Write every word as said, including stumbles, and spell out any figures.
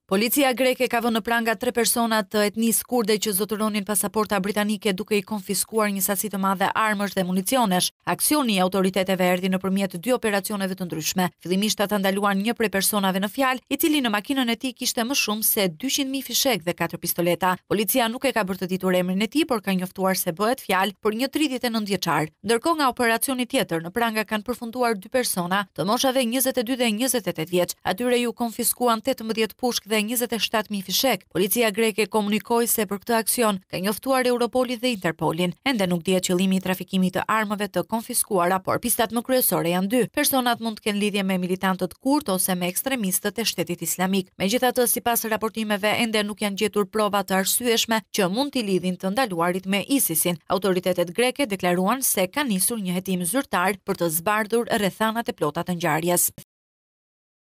Policia greke ka vënë në pranga tre persona të etnisë kurde që zotëronin pasaporta britanike duke i konfiskuar një sasi të madhe armësh dhe municionesh. Aksioni i autoriteteve erdhi nëpërmjet dy operacioneve të ndryshme. Fillimisht ata ndaluan një prej personave në fjalë, i cili në makinën e tij kishte më shumë se dyqind mijë fishek dhe katër pistoleta. Policia nuk e ka bërë të ditur emrin e tij, por ka njoftuar se bëhet fjalë për një tridhjetë e nëntë vjeçar. Ndërkohë nga operacioni tjetër në pranga kanë përfunduar dy persona të moshave njëzet e dy dhe njëzet e tetë vjeç. Atyre ju konfiskuan tetëmbëdhjetë pushkë dhe njëzet e shtatë mijë fishek. Policia greke komunikoi se për këtë aksion ka njoftuar Europoli dhe Interpolin. Ende nuk dihet qëllimi i trafikimit të armëve të konfiskuara, por pistat më kryesore janë dy. Personat mund të kenë lidhje me militantët kurt ose me ekstremistët e Shtetit Islamik. Megjithatë, sipas raportimeve, ende nuk janë gjetur prova të arsyeshme që mund t'i lidhin të ndaluarit me ISIS-in. Autoritetet greke deklaruan se ka nisur një hetim zyrtar për të zbardhur rrethanat e plota të ngjarjes.